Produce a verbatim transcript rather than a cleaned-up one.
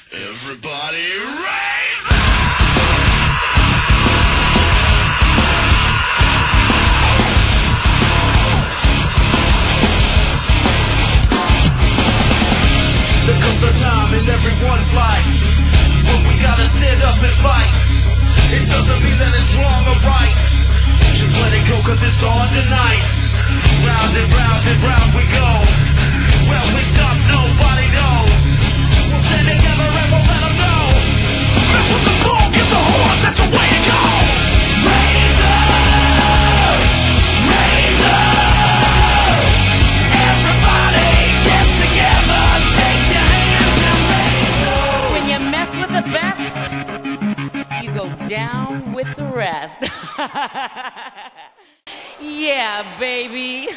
Everybody raise up! There comes a time in everyone's life when we gotta stand up and fight. It doesn't mean that it's wrong or right. Just let it go, cause it's on tonight. Round and round and round we go. Well, we stop, nobody knows. We'll stand together and we'll let them know. Mess with the bull, get the horse, that's the way it goes. Raise up! Raise up! Everybody get together, take your hands and raise up. When you mess with the best, you go down with the rest. Yeah, baby.